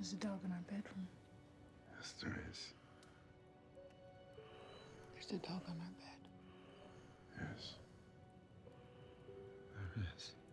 There's a dog in our bedroom. Yes, there is. There's a dog on our bed. Yes. There is.